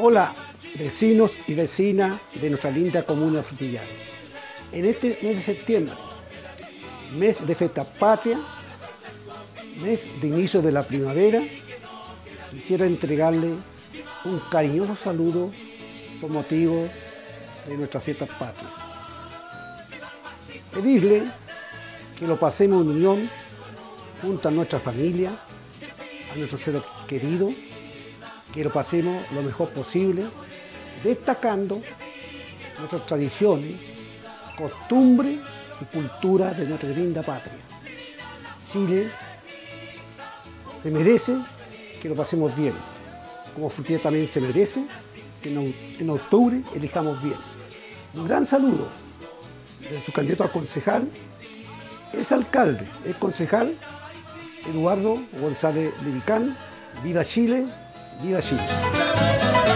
Hola, vecinos y vecinas de nuestra linda comuna de Frutillar. En este mes de septiembre, mes de fiesta patria, mes de inicio de la primavera, quisiera entregarle un cariñoso saludo por motivo de nuestra fiesta patria. Pedirle que lo pasemos en unión junto a nuestra familia, a nuestros seres queridos, que lo pasemos lo mejor posible, destacando nuestras tradiciones, costumbres y cultura de nuestra linda patria. Chile se merece que lo pasemos bien, como Frutillar también se merece que en octubre elijamos bien. Un gran saludo de su candidato a concejal, es alcalde, es concejal Eduardo González Levicán. ¡Viva Chile! ¡Viva Chile!